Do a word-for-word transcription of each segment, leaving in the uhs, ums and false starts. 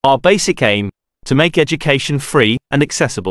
Our basic aim, to make education free and accessible.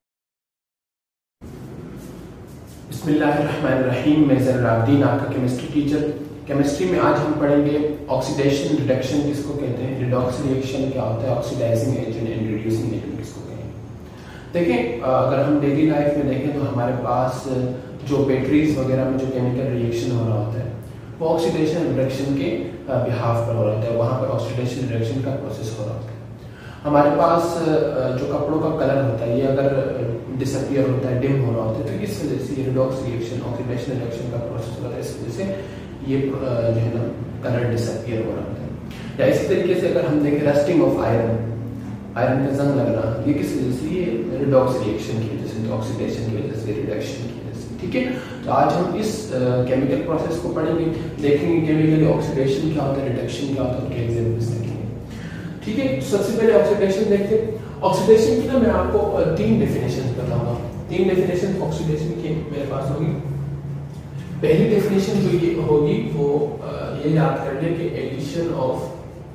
बिस्मिल्लाहिर्रहमानिर्रहीम। मैं ज़ैनुल आपका केमिस्ट्री टीचर। केमिस्ट्री में आज हम पढ़ेंगे ऑक्सीडेशन रिडक्शन किसको कहते हैं, रिडॉक्स रिएक्शन क्या होता है, oxidising agent and reducing agent किसको कहते हैं। देखें, अगर हम डेली लाइफ में देखें तो हमारे पास जो बैटरीज वगैरह में जो केमिकल रिएक्शन हो रहा होता है वो ऑक्सीडेशन रिडक्शन के बिहाफ पर हो रहा होता है, वहाँ पर ऑक्सीडेशन रिडक्शन का प्रोसेस हो रहा होता है। हमारे पास जो कपड़ों का कलर होता है ये अगर डिसअपियर होता है, डिम हो रहा होता है, तो किस वजह से ये रिडॉक्स रिएक्शन ऑक्सीडेशन रिडक्शन का प्रोसेस होता है, इस वजह से ये जो है ना कलर डिसअपियर हो रहा होता है। या इसी तरीके से अगर हम देखें रस्टिंग ऑफ आयरन, आयरन का जंग लगना, ये किस वजह से, ये रिडॉक्स रिएक्शन की वजह से, ऑक्सीडेशन की वजह से, रिडक्शन की वजह से। ठीक है, तो आज हम इस केमिकल प्रोसेस को पढ़ेंगे, देखेंगे केमिकल ऑक्सीडेशन क्या होता है, रिडक्शन क्या होता है, उनके एग्जाम्पल्स देखेंगे। ठीक है, सबसे पहले ऑक्सीडेशन देखते हैं। ऑक्सीडेशन की ना मैं आपको तीन डेफिनेशन बताऊंगा। तीन डेफिनेशन ऑक्सीडेशन की मेरे पास होगी। पहली डेफिनेशन जो ये होगी वो ये याद कर ले कि addition of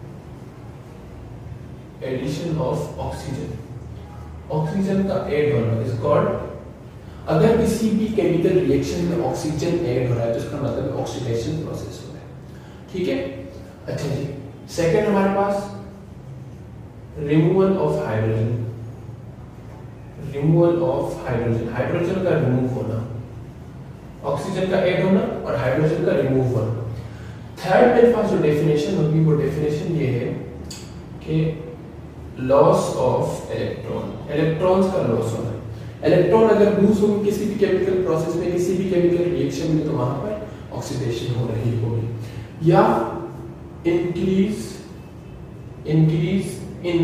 addition of oxygen, oxygen का ऐड होना इज कॉल्ड, अगर किसी भी केमिकल रिएक्शन में ऑक्सीजन ऐड हो रहा है तो इसका मतलब ऑक्सीडेशन प्रोसेस हो रहा है। ठीक है, अच्छा जी। सेकंड हमारे पास removal of hydrogen, removal of hydrogen, hydrogen का रिमूव होना, ऑक्सीजन का ऐड होना और हाइड्रोजन का रिमूव होना। थर्ड मेरे पास जो डेफिनेशन होगी वो डेफिनेशन ये है कि लॉस ऑफ इलेक्ट्रॉन, इलेक्ट्रॉन्स का लॉस होना। इलेक्ट्रॉन अगर लूज होंगे किसी भी केमिकल प्रोसेस में, किसी भी केमिकल रिएक्शन में, तो वहां पर ऑक्सीडेशन हो रही होगी। या increase increase in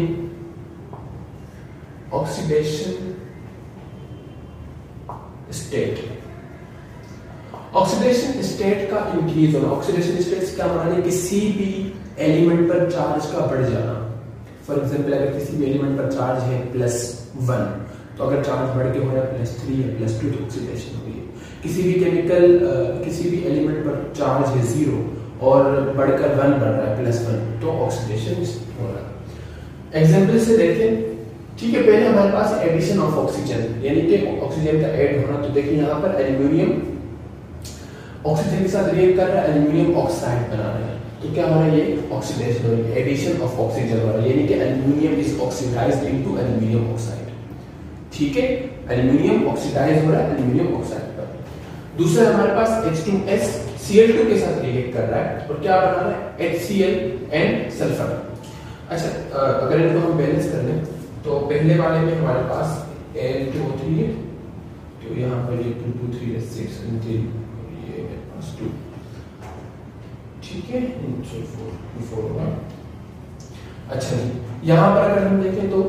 oxidation state, oxidation state का इंक्रीज होना। ऑक्सीडेशन स्टेट क्या माना है, किसी भी एलिमेंट पर चार्ज का बढ़ जाना। फॉर एग्जांपल अगर किसी भी एलिमेंट पर चार्ज है प्लस वन, तो अगर चार्ज बढ़ के हो रहा है प्लस थ्री या प्लस टू तो ऑक्सीडेशन हुई है। किसी भी केमिकल किसी भी एलिमेंट पर चार्ज है जीरो और बढ़कर वन बढ़ रहा है प्लस वन, तो ऑक्सीडेशन हो रहा है। एग्जाम्पल से देखें। ठीक है, पहले हमारे पास एडिशन ऑफ ऑक्सीजन, यानी कि ऑक्सीजन का ऐड होना। तो देखिए यहाँ पर एल्यूमिनियम ऑक्सीजन के साथ रिएक्ट कर रहा है, एल्यूमिनियम ऑक्साइड बना रहा है, तो क्या हो रहा है, ये ऑक्सीडेशन हो रही है, एडिशन ऑफ ऑक्सीजन हो रहा है, यानी कि aluminium is oxidised into aluminium oxide. ठीक है, एल्यूमिनियम ऑक्सीडाइज हो रहा है एल्यूमिनियम ऑक्साइड पर। दूसरा हमारे पास H two S C L two के साथ रिएक्ट कर रहा है और क्या बना रहा है, H C L and sulphur. अच्छा, अगर इनको हम बैलेंस कर लें तो पहले वाले में हमारे पास एल टू ओ थ्री है, तो यहाँ पर ये टू टू थ्री सिक्स ये मेरे पास टू। ठीक है, फोर फोर होगा। अच्छा जी, यहाँ पर अगर हम देखें तो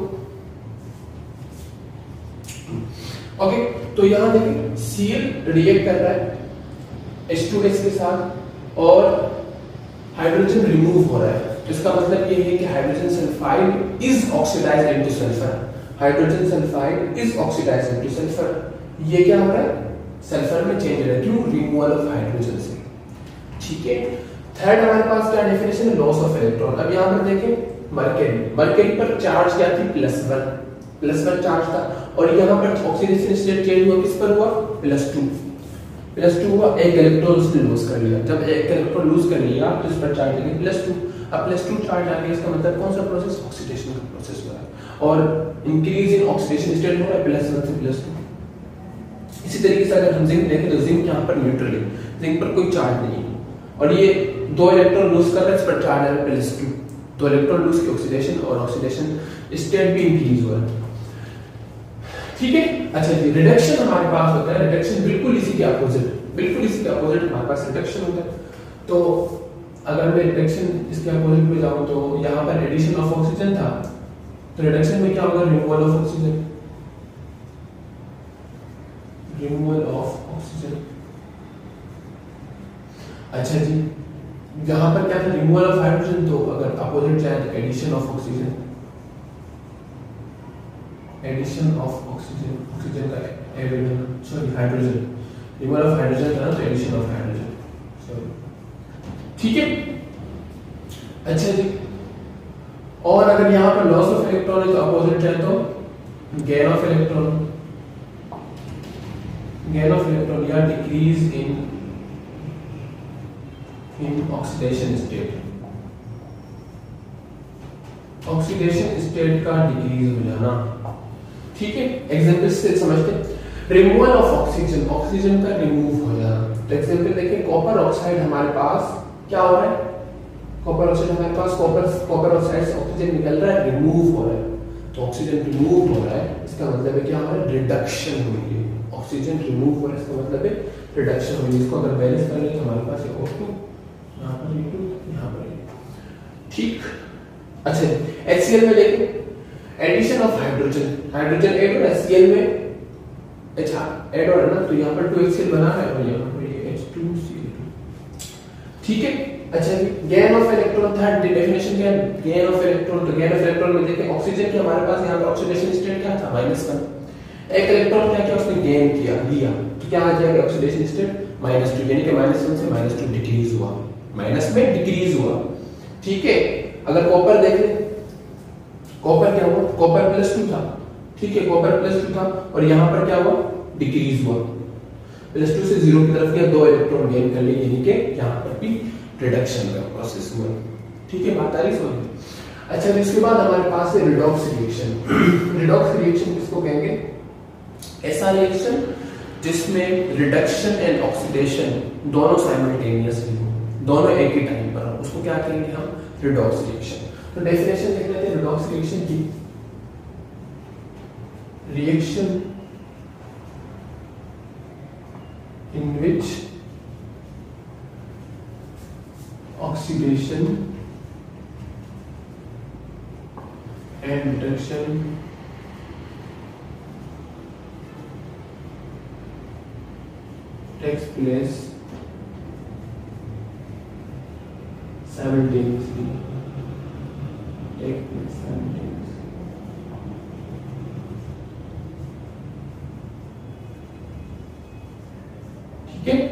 ओके, तो यहाँ देखिए Cl रिएक्ट कर रहा है एच टू एस के साथ और हाइड्रोजन रिमूव हो रहा है। इसका मतलब ये है कि hydrogen sulphide is oxidised into sulphur, hydrogen sulphide is oxidised into sulphur. ये क्या हो रहा है, सल्फर में चेंज हो रहा है, क्यों, रिमूवल ऑफ हाइड्रोजन से। ठीक है, थर्ड हमारे पास क्या डेफिनेशन है, लॉस ऑफ इलेक्ट्रॉन। अब यहाँ पर देखें मरकरी, मरकरी पर चार्ज क्या थी, plus one, plus one charge था, और यहाँ पर ऑक्सीडेशन स्टेट चेंज हुआ, किस पर हुआ, प्लस टू, प्लस टू हुआ, एक इलेक्ट्रॉन उसने लूज कर लिया। जब एक इलेक्ट्रॉन लूज कर लिया तो इस पर चार्ज लगे प्लस टू। अब प्लस टू चार्ज आ गया, इसका मतलब कौन सा प्रोसेस, ऑक्सीडेशन का प्रोसेस हो रहा है, और इंक्रीज इन ऑक्सीडेशन स्टेट हो रहा है प्लस वन से प्लस टू। इसी तरीके से अगर हम जिंक देखें तो जिंक यहाँ पर न्यूट्रल है, जिंक पर कोई चार्ज नहीं है, और ये दो इलेक्ट्रॉन लूज कर रहा है, इस पर चार्ज आ रहा है प्लस टू, तो इलेक्ट्रॉन लूज की ऑक्सीडेशन और ऑक्सीडेशन स्टेट भी इंक्रीज हुआ है। ठीक है, अच्छा जी। रिडक्शन हमारे पास होता है, रिडक्शन बिल्कुल इसी के अपोजिट, बिल्कुल इसी के अपोजिट हमारे पास रिडक्शन होता है। तो अगर मैं रिडक्शन इसके अपोजिट में जाऊं तो यहाँ पर एडिशन ऑफ ऑक्सीजन था, तो रिडक्शन में क्या होगा, removal of oxygen, removal of oxygen. अच्छा जी, यहाँ पर क्या था, रिमूवल ऑफ हाइड्रोजन, तो अगर अपोजिट जाए तो addition of oxygen, addition of oxygen, oxygen का ऐड होना, sorry hydrogen, removal of hydrogen था तो एडिशन ऑफ हाइड्रोजन, सॉरी। ठीक है, अच्छा जी। और अगर यहाँ पर लॉस ऑफ इलेक्ट्रॉन है तो अपोजिट है तो gain of electron, gain of electron या decrease in in oxidation state, oxidation state का डिक्रीज हो जाना। ठीक है, एग्जांपल से समझते हैं। रिमूवल ऑफ ऑक्सीजन, ऑक्सीजन का रिमूव हो जाना। तो एग्जांपल देखिए, कॉपर ऑक्साइड हमारे पास क्या हो रहा है, कॉपर ऑक्साइड हमारे पास कॉपर कॉपर ऑक्साइड से ऑक्सीजन निकल रहा है, रिमूव हो रहा है। तो ऑक्सीजन रिमूव हो रहा है, इसका मतलब है क्या हमारा रिडक्शन हुई है। ऑक्सीजन रिमूव हो रहा है, इसका मतलब है रिडक्शन हुई है। इसको अगर बैलेंस कर ले तो हमारे पास O टू, यहाँ पर E टू, यहाँ पर E। ठीक, अच्छा HCl में देखिए, addition of hydrogen, hydrogen add हो रहा है HCl में, अच्छा ऐड हो रहा है ना, तो यहाँ पर टू HCl बना है और यहाँ पर ये H टू C टू। ठीक है, अच्छा gain of electron, third definition क्या है, गेन ऑफ इलेक्ट्रॉन। तो गेन ऑफ इलेक्ट्रॉन में देखिए ऑक्सीजन की हमारे पास यहाँ पे ऑक्सीडेशन स्टेट क्या था, माइनस वन। एक इलेक्ट्रॉन क्या किया उसने, गेन किया, लिया, तो क्या आ जाएगा ऑक्सीडेशन स्टेट माइनस टू, यानी कि माइनस वन से माइनस टू डिक्रीज हुआ, माइनस में डिक्रीज हुआ। ठीक है, अगर कॉपर देख ले, कॉपर क्या हुआ, कॉपर प्लस टू था। ठीक है, कॉपर प्लस टू था और यहाँ पर क्या हुआ, डिक्रीज हुआ, प्लस टू से जीरो की तरफ गया, दो इलेक्ट्रॉन गेन कर लिए, यानी कि यहाँ पर भी रिडक्शन का प्रोसेस हुआ। ठीक है, बात आ रही समझ। अच्छा, तो इसके बाद हमारे पास है रिडॉक्स रिएक्शन। रिडॉक्स रिएक्शन किसको कहेंगे, ऐसा रिएक्शन जिसमें रिडक्शन एंड ऑक्सीडेशन दोनों साइमल्टेनियसली हो, दोनों एक ही टाइम पर हो, उसको क्या कहेंगे हम, रिडॉक्स रिएक्शन। तो डेफिनेशन देख लेते हैं रिडॉक्स रिएक्शन की। Reaction in which oxidation and reduction takes place simultaneously, take place simultaneously। ठीक है,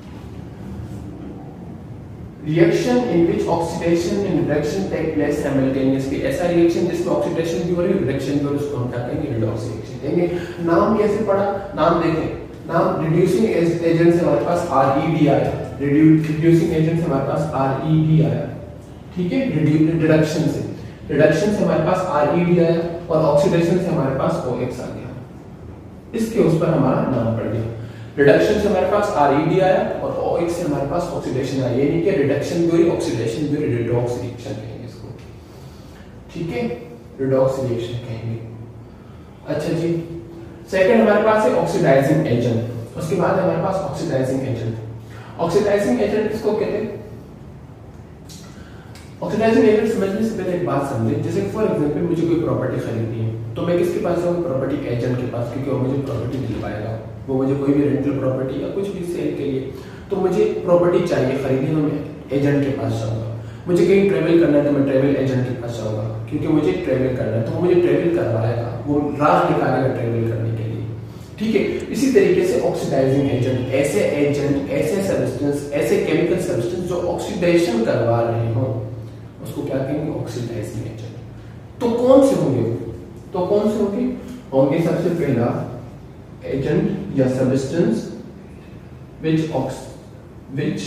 reaction in which oxidation and reduction take place simultaneously, ऐसा रिएक्शन जिसमें ऑक्सीडेशन भी हो रही है, रिडक्शन भी हो रही है, उसको हम क्या कहेंगे, रिडॉक्स रिएक्शन कहेंगे। नाम कैसे पढ़ा, नाम देखें, नाम रिड्यूसिंग एजेंट से हमारे पास आर ई डी आया, रिड्यूसिंग एजेंट से हमारे पास आर ई डी आया। ठीक है, रिडक्शन से रिडक्शन से हमारे पास आर ई डी आया और ऑक्सीडेशन से हमारे पास ओ एक्स आ गया, इसके उस पर हमारा नाम पड़ गया। रिडक्शन से हमारे पास आर ई डी आया और ओ एक्स से हमारे पास ऑक्सीडेशन आया, यानी कि रिडक्शन भी हुई, ऑक्सीडेशन भी हुई, रिडॉक्स रिएक्शन कहेंगे इसको। ठीक है, रिडॉक्स रिएक्शन कहेंगे। अच्छा जी, सेकंड हमारे पास है ऑक्सीडाइजिंग एजेंट, उसके बाद हमारे पास ऑक्सीडाइजिंग एजेंट। ऑक्सीडाइजिंग एजेंट किसको कहते हैं, ऑक्सीडाइजिंग एजेंट समझने से पहले एक बात समझें। जैसे फॉर एग्जांपल मुझे कोई प्रॉपर्टी खरीदनी है तो मैं किसके पास जाऊंगा, प्रॉपर्टी एजेंट के पास, क्योंकि वो मुझे प्रॉपर्टी दिलवाएगा। वो मुझे कोई भी रेंटल प्रॉपर्टी या कुछ भी सेल के लिए, तो मुझे प्रॉपर्टी चाहिए खरीदनी, तो मैं एजेंट के पास जाऊंगा। मुझे कहीं ट्रेवल करना है तो मैं ट्रेवल एजेंट के पास जाऊंगा, क्योंकि मुझे ट्रेवल करना है, तो वो मुझे ट्रेवल करवाएगा, वो राह निकालेगा ट्रेवल करने के लिए। ठीक है, इसी तरीके से ऑक्सीडाइजिंग एजेंट, ऐसे एजेंट, ऐसे सब्सटेंस, ऐसे केमिकल सब्सटेंस जो ऑक्सीडेशन करवा रहे हो, उसको क्या कहेंगे, ऑक्सीडाइजिंग एजेंट। तो कौन से होंगे, तो कौन से होंगे होंगे सबसे पहला एजेंट या substance which ox which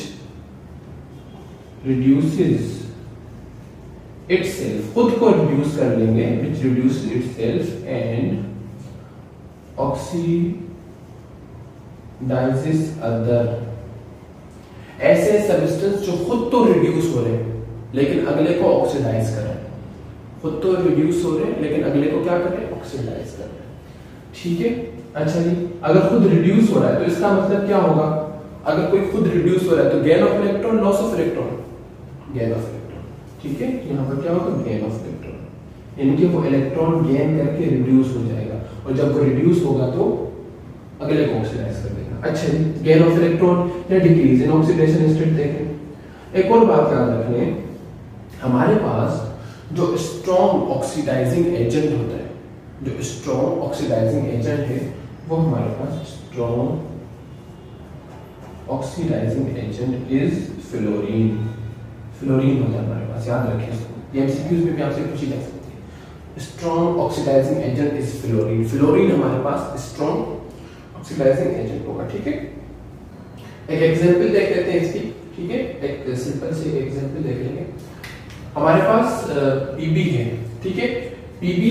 reduces itself, खुद को रिड्यूस कर लेंगे, which reduces itself and oxidises other. ऐसे सब्सटेंस जो खुद तो रिड्यूस हो रहे हैं लेकिन अगले को ऑक्सीडाइज कर रहे हैं, खुद तो रिड्यूस हो रहे हैं लेकिन अगले को क्या कर रहे हैं, ऑक्सीडाइज कर रहे हैं। ठीक है, अच्छा जी, अगर खुद रिड्यूस हो रहा है तो इसका मतलब क्या होगा, अगर कोई खुद रिड्यूस हो रहा है तो gain of electron, loss of electron, gain of electron. ठीक है, यहाँ पर क्या होगा, गेन ऑफ इलेक्ट्रॉन, यानी कि वो इलेक्ट्रॉन गेन करके रिड्यूस हो जाएगा और जब वो रिड्यूस होगा तो अगले को ऑक्सीडाइज कर देगा। अच्छा जी, गेन ऑफ इलेक्ट्रॉन या डिक्रीज इन ऑक्सीडेशन स्टेट देखें। एक और बात याद रखने, हमारे पास जो स्ट्रॉन्ग ऑक्सीडाइजिंग एजेंट होता है, जो स्ट्रॉन्ग ऑक्सीडाइजिंग एजेंट है वो हमारे पास strong oxidising agent is fluorine. Fluorine होता है हमारे पास, याद रखें इसको। ये एमसीक्यूज में भी आपसे पूछी जा सकती है। Strong oxidising agent is fluorine. Fluorine हमारे पास स्ट्रॉन्ग ऑक्सीडाइजिंग एजेंट होगा, ठीक है। एक एग्जांपल देख लेते हैं इसकी, ठीक है, एक सिंपल से एग्जांपल देख लेंगे। हमारे पास पीबी है, ठीक है, PB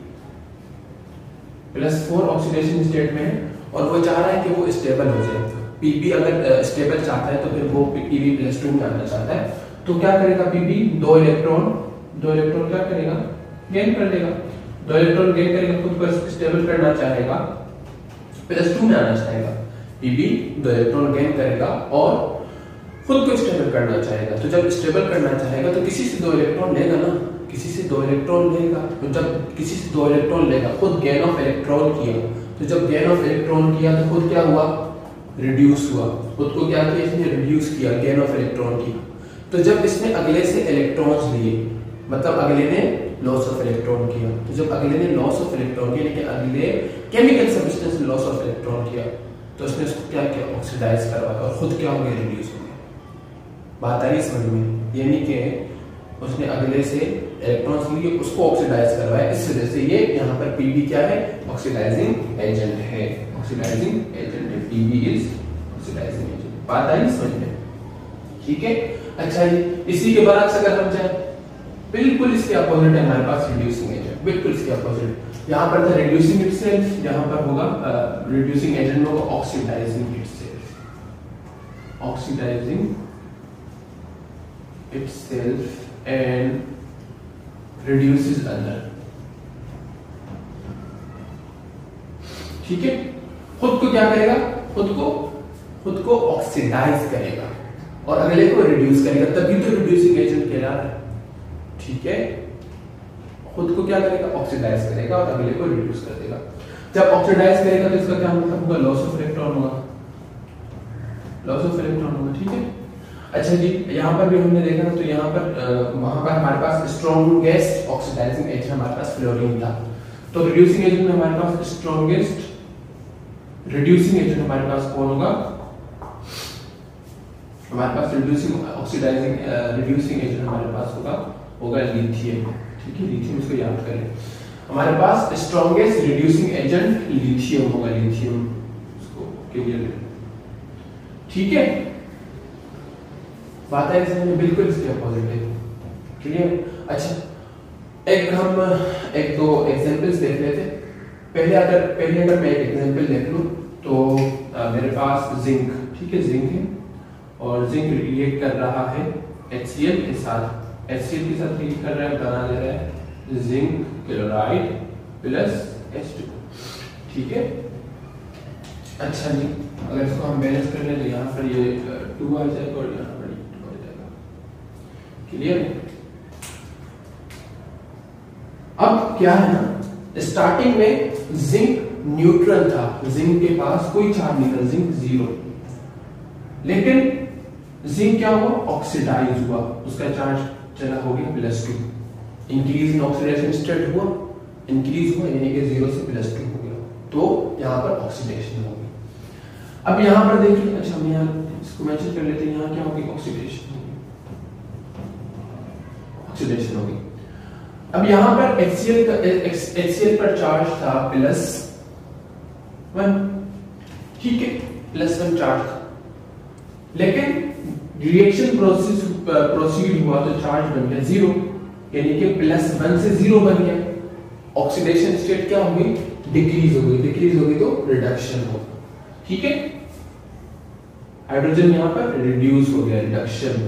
plus four oxidation state में है और वो चाह रहा है कि वो स्टेबल हो जाए। पीबी अगर स्टेबल चाहता है तो फिर वो पीबी प्लस टू में आना चाहता है, तो क्या करेगा पीबी, दो इलेक्ट्रॉन दो इलेक्ट्रॉन क्या करेगा, गेन कर लेगा। दो इलेक्ट्रॉन गेन करेगा, खुद को स्टेबल करना चाहेगा, प्लस टू में आना चाहेगा। पीबी दो इलेक्ट्रॉन गेन करेगा और खुद को स्टेबल करना चाहेगा। तो जब स्टेबल करना चाहेगा तो किसी से दो इलेक्ट्रॉन लेगा ना, किसी से दो इलेक्ट्रॉन लेगा। तो जब किसी से दो इलेक्ट्रॉन लेगा, खुद गेन ऑफ इलेक्ट्रॉन किया, तो जब गेन ऑफ इलेक्ट्रॉन किया तो खुद क्या हुआ, रिड्यूस हुआ। खुद को क्या किया इसने, रिड्यूस किया, गेन ऑफ इलेक्ट्रॉन किया। तो जब इसने अगले से इलेक्ट्रॉन्स लिए, मतलब अगले ने लॉस ऑफ इलेक्ट्रॉन किया, तो जब अगले ने लॉस ऑफ इलेक्ट्रॉन किया, लेकिन अगले केमिकल सब्सटेंस ने लॉस ऑफ इलेक्ट्रॉन किया, तो उसने उसको क्या किया, ऑक्सीडाइज करवाया और खुद क्या हो गया, रिड्यूस हो गया। बात आई समझ में, यानी कि उसने अगले से इलेक्ट्रॉन्स लिए, उसको ऑक्सीडाइज करवाया। इस वजह से ये यहाँ पर पीबी क्या है, ऑक्सीडाइजिंग एजेंट है। ऑक्सीडाइजिंग एजेंट है, पीबी इज ऑक्सीडाइजिंग एजेंट। बात आई समझ में, ठीक है। अच्छा जी, इसी के बरक्स अगर हम जाए, बिल्कुल इसके अपोजिट है हमारे पास रिड्यूसिंग एजेंट, बिल्कुल इसके अपोजिट। यहाँ पर था रिड्यूसिंग इटसेल्फ, यहाँ पर होगा रिड्यूसिंग एजेंट होगा oxidising itself, oxidising itself and reduces other, ठीक है। खुद को क्या करेगा, खुद को खुद को ऑक्सीडाइज करेगा और अगले को रिड्यूस करेगा, तभी तो रिड्यूसिंग एजेंट कहला रहा है, ठीक है। खुद को क्या करेगा, ऑक्सीडाइज करेगा और अगले को रिड्यूस कर देगा। जब ऑक्सीडाइज करेगा तो इसका क्या मतलब होगा, लॉस ऑफ इलेक्ट्रॉन होगा, लॉस ऑफ इलेक्ट्रॉन होगा, ठीक है। अच्छा जी, यहाँ पर भी हमने देखा तो यहाँ पर वहां पर हमारे पास स्ट्रॉन्गेस्ट ऑक्सीडाइजिंग एजेंट हमारे पास फ्लोरीन था। तो रिड्यूसिंग एजेंट में हमारे पास स्ट्रॉन्गेस्ट रिड्यूसिंग एजेंट हमारे पास कौन होगा, हमारे पास रिड्यूसिंग ऑक्सीडाइजिंग रिड्यूसिंग एजेंट हमारे पास होगा होगा लिथियम, ठीक है। लिथियम इसको याद करें, हमारे पास स्ट्रॉन्गेस्ट रिड्यूसिंग एजेंट लिथियम होगा, लिथियम इसको क्लियर, ठीक है। बात है इसमें बिल्कुल इसके अपोजिट है, क्लियर। अच्छा, एक हम एक दो एग्जांपल्स देख लेते। पहले अगर पहले अगर मैं एक एग्जांपल देख लूं तो आ, मेरे पास जिंक, ठीक है, जिंक है और जिंक रिएक्ट कर रहा है HCl के साथ, HCl के साथ रिएक्ट कर रहा है, बना ले रहा है zinc chloride plus H two, ठीक है। अच्छा जी, अगर इसको हम बैलेंस कर ले तो यहाँ पर ये टू आ जाएगा और यहाँ पर टू आ जाएगा, क्लियर। अब क्या है ना, स्टार्टिंग में जिंक न्यूट्रल था, जिंक के पास कोई चार्ज नहीं था, जिंक जीरो, लेकिन जिंक क्या हुआ, ऑक्सीडाइज हुआ, उसका चार्ज चला हो गया plus two, increase in oxidation state हुआ, इंक्रीज हुआ यानी कि जीरो से प्लस टू हो गया, तो यहाँ पर ऑक्सीडेशन होगी। अब यहाँ पर देखिए, अच्छा हम यहाँ इसको मेंशन कर लेते हैं, यहाँ क्या होगी, ऑक्सीडेशन होगी, ऑक्सीडेशन होगी। अब यहाँ पर HCl का HCl पर चार्ज था प्लस वन, ठीक है, प्लस वन चार्ज था, लेकिन रिएक्शन प्रोसेस प्रोसीड हुआ तो चार्ज बन गया जीरो, यानी कि प्लस वन से जीरो बन गया। ऑक्सीडेशन स्टेट क्या होगी, डिक्रीज हो गई, डिक्रीज हो गई तो रिडक्शन हो, ठीक है। हाइड्रोजन यहाँ पर रिड्यूस हो गया, रिडक्शन।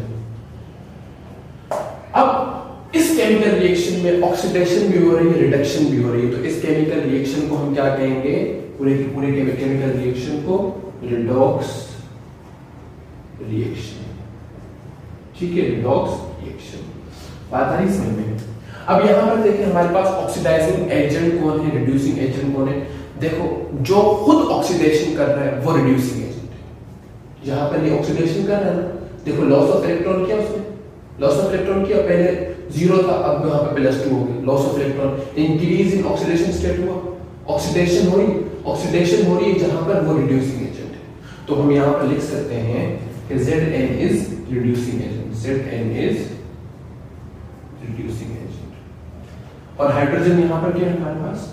अब इस केमिकल रिएक्शन में ऑक्सीडेशन भी हो रही है, रिडक्शन भी हो रही है, तो इस केमिकल रिएक्शन को हम क्या कहेंगे, पूरे के पूरे केमिकल रिएक्शन को रिडॉक्स रिएक्शन, ठीक है, रिडॉक्स रिएक्शन। बात आ रही समझ में। अब यहां पर देखिए हमारे पास ऑक्सीडाइजिंग एजेंट कौन है, रिड्यूसिंग एजेंट कौन है। देखो, जो खुद ऑक्सीडेशन कर रहा है वो रिड्यूसिंग एजेंट है। यहां पर ये ऑक्सीडेशन कर रहा है ना, देखो लॉस ऑफ इलेक्ट्रॉन किया उसने, लॉस ऑफ इलेक्ट्रॉन किया, पहले जीरो था, अब यहाँ पे प्लस टू हो गया, loss of electron, increase in oxidation state हुआ, ऑक्सीडेशन हो रही ऑक्सीडेशन हो रही है जहां पर वो रिड्यूसिंग एजेंट है। तो हम यहाँ पर लिख सकते हैं कि Zn is reducing agent, Zn is reducing agent. और हाइड्रोजन यहां पर क्या है हमारे पास,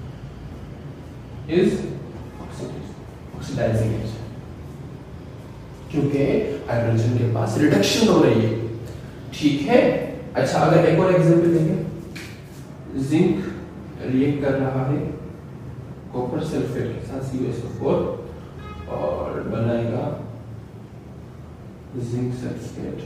इज ऑक्सीडाइजिंग एजेंट, क्योंकि हाइड्रोजन के पास रिडक्शन हो रही है। ठीक है, अच्छा अगर एक और एग्जांपल देखें, जिंक रिएक्ट कर रहा है कॉपर सल्फेट के साथ सी ओ एस ओ फोर और बनाएगा जिंक सल्फेट।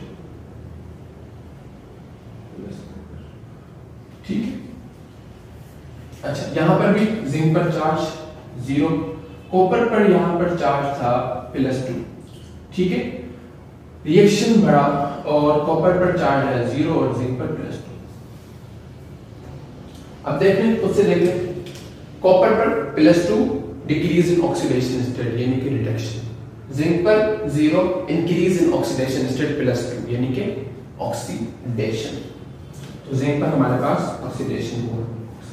ठीक है, अच्छा यहां पर भी जिंक पर चार्ज जीरो, कॉपर पर यहां पर चार्ज था प्लस टू। ठीक है, रिएक्शन बढ़ा और कॉपर पर चार्ज है जीरो और जिंक पर प्लस टू। अब देखें उससे देखें, कॉपर पर plus two decrease in oxidation state यानी कि रिडक्शन, जिंक पर zero increase in oxidation state plus two यानी कि ऑक्सीडेशन। तो जिंक पर हमारे पास ऑक्सीडेशन हुआ,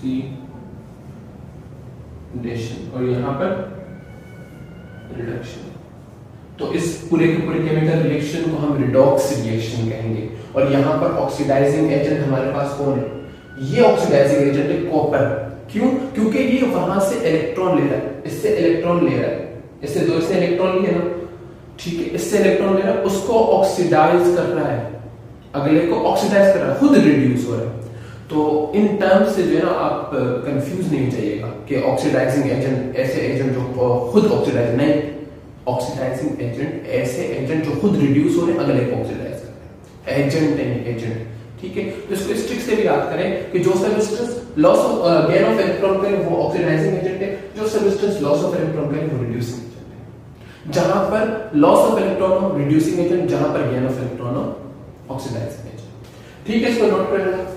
ऑक्सीडेशन, और यहां पर रिडक्शन। तो इस पूरे के पूरे केमिकल रिएक्शन को हम रिडॉक्स रिएक्शन कहेंगे। और यहां पर ऑक्सीडाइजिंग एजेंट हमारे पास कौन है, ये ऑक्सीडाइजिंग एजेंट है कॉपर। क्यों, क्योंकि ये वहां से इलेक्ट्रॉन ले रहा है, इससे इलेक्ट्रॉन ले रहा है, इससे दो इससे इलेक्ट्रॉन लिए ना, ठीक है, इससे इलेक्ट्रॉन ले रहा है, उसको ऑक्सीडाइज कर रहा है, अगले को ऑक्सीडाइज कर रहा है, खुद रिड्यूस हो रहा है। तो इन टर्म्स से जो है ना आप कंफ्यूज नहीं जाइएगा कि ऑक्सीडाइजिंग एजेंट ऐसे एजेंट जो खुद ऑक्सीडाइज नहीं, ऑक्सीडाइजिंग एजेंट ऐसे एजेंट जो खुद रिड्यूस हो रहे हैं अगले को ऑक्सीडाइज कर रहे हैं, एजेंट नहीं एजेंट। ठीक है, तो इसको इस ट्रिक से भी याद करें कि जो substance loss of gain of electron करे वो ऑक्सीडाइजिंग एजेंट है, जो सब्सटेंस लॉस ऑफ इलेक्ट्रॉन करे वो रिड्यूसिंग एजेंट है। जहां पर लॉस ऑफ इलेक्ट्रॉन हो रिड्यूसिंग एजेंट, जहां पर गेन ऑफ इलेक्ट्रॉन हो ऑक्सीडाइजिंग एजेंट। ठीक है, इसको नोट कर लेना।